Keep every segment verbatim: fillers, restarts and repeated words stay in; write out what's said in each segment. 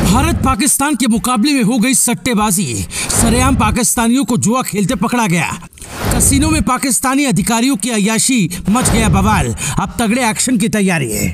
भारत पाकिस्तान के मुकाबले में हो गई सट्टेबाजी। सरेआम पाकिस्तानियों को जुआ खेलते पकड़ा गया। कसीनो में पाकिस्तानी अधिकारियों की अय्याशी, मच गया बवाल। अब तगड़े एक्शन की तैयारी है।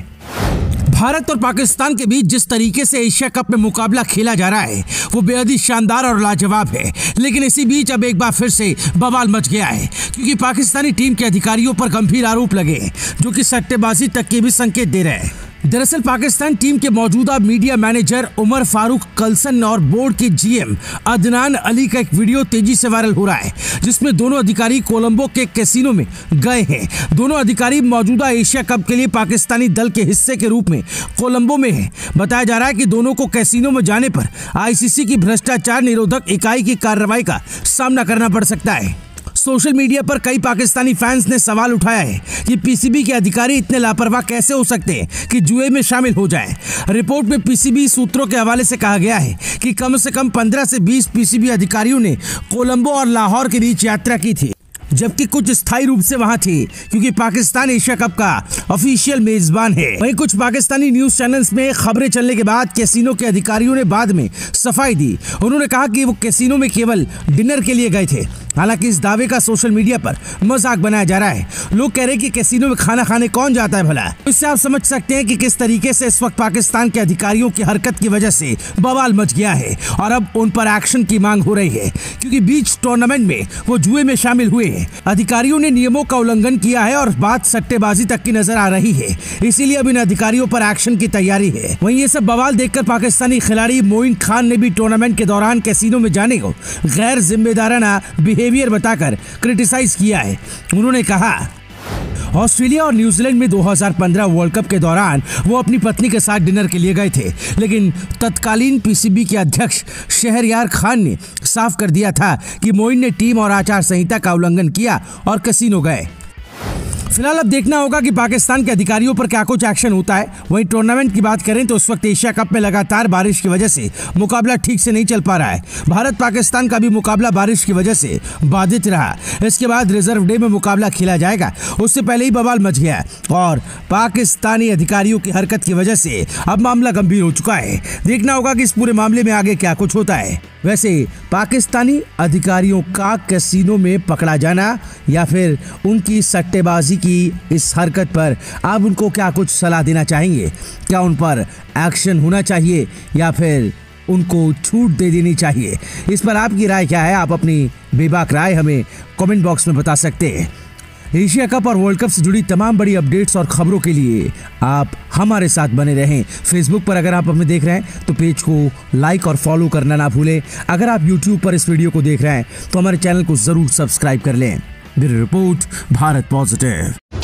भारत और पाकिस्तान के बीच जिस तरीके से एशिया कप में मुकाबला खेला जा रहा है वो बेहद ही शानदार और लाजवाब है। लेकिन इसी बीच अब एक बार फिर से बवाल मच गया है, क्योंकि पाकिस्तानी टीम के अधिकारियों पर गंभीर आरोप लगे जो कि सट्टेबाजी तक के भी संकेत दे रहे हैं। दरअसल पाकिस्तान टीम के मौजूदा मीडिया मैनेजर उमर फारूक कलसन और बोर्ड के जीएम अदनान अली का एक वीडियो तेजी से वायरल हो रहा है, जिसमें दोनों अधिकारी कोलंबो के कैसीनो में गए हैं। दोनों अधिकारी मौजूदा एशिया कप के लिए पाकिस्तानी दल के हिस्से के रूप में कोलंबो में हैं। बताया जा रहा है कि दोनों को कैसीनो में जाने पर आईसीसी की भ्रष्टाचार निरोधक इकाई की कार्रवाई का सामना करना पड़ सकता है। सोशल मीडिया पर कई पाकिस्तानी फैंस ने सवाल उठाया है कि पीसीबी के अधिकारी इतने लापरवाह कैसे हो सकते हैं कि जुए में शामिल हो जाएं। रिपोर्ट में पीसीबी सूत्रों के हवाले से कहा गया है कि कम से कम पंद्रह से बीस पीसीबी अधिकारियों ने कोलंबो और लाहौर के बीच यात्रा की थी, जबकि कुछ स्थायी रूप से वहां थे, क्योंकि पाकिस्तान एशिया कप का ऑफिशियल मेजबान है। वहीं कुछ पाकिस्तानी न्यूज चैनल्स में खबरें चलने के बाद कैसीनो के अधिकारियों ने बाद में सफाई दी। उन्होंने कहा कि वो कैसीनो में केवल डिनर के लिए गए थे। हालांकि इस दावे का सोशल मीडिया पर मजाक बनाया जा रहा है। लोग कह रहे हैं कि कैसीनो में खाना खाने कौन जाता है भला। इससे आप समझ सकते हैं कि किस तरीके से इस वक्त पाकिस्तान के अधिकारियों की हरकत की वजह से बवाल मच गया है और अब उन पर एक्शन की मांग हो रही है, क्योंकि बीच टूर्नामेंट में वो जुए में शामिल हुए हैं। अधिकारियों ने नियमों का उल्लंघन किया है और बात सट्टेबाजी तक की नजर आ रही है, इसीलिए अब इन अधिकारियों पर एक्शन की तैयारी है। वहीं ये सब बवाल देखकर पाकिस्तानी खिलाड़ी मोइन खान ने भी टूर्नामेंट के दौरान कैसीनो में जाने को गैर जिम्मेदाराना बिहेवियर बताकर क्रिटिसाइज किया है। उन्होंने कहा ऑस्ट्रेलिया और न्यूजीलैंड में दो हज़ार पंद्रह वर्ल्ड कप के दौरान वो अपनी पत्नी के साथ डिनर के लिए गए थे, लेकिन तत्कालीन पीसीबी के अध्यक्ष शहरयार खान ने साफ कर दिया था कि मोइन ने टीम और आचार संहिता का उल्लंघन किया और कैसीनो गए। फिलहाल अब देखना होगा कि पाकिस्तान के अधिकारियों पर क्या कुछ एक्शन होता है। वहीं टूर्नामेंट की बात करें तो इस वक्त एशिया कप में लगातार बारिश की वजह से मुकाबला ठीक से नहीं चल पा रहा है। भारत पाकिस्तान का भी मुकाबला बारिश की वजह से बाधित रहा। इसके बाद रिजर्व डे में मुकाबला खेला जाएगा, उससे पहले ही बवाल मच गया और पाकिस्तानी अधिकारियों की हरकत की वजह से अब मामला गंभीर हो चुका है। देखना होगा कि इस पूरे मामले में आगे क्या कुछ होता है। वैसे पाकिस्तानी अधिकारियों का कैसीनो में पकड़ा जाना या फिर उनकी सट्टेबाजी की इस हरकत पर आप उनको क्या कुछ सलाह देना चाहेंगे? क्या उन पर एक्शन होना चाहिए या फिर उनको छूट दे देनी चाहिए? इस पर आपकी राय क्या है? आप अपनी बेबाक राय हमें कमेंट बॉक्स में बता सकते हैं। एशिया कप और वर्ल्ड कप से जुड़ी तमाम बड़ी अपडेट्स और खबरों के लिए आप हमारे साथ बने रहें। फेसबुक पर अगर आप हमें देख रहे हैं तो पेज को लाइक और फॉलो करना ना भूलें। अगर आप यूट्यूब पर इस वीडियो को देख रहे हैं तो हमारे चैनल को जरूर सब्सक्राइब कर लें। Bureau report, Bharat positive.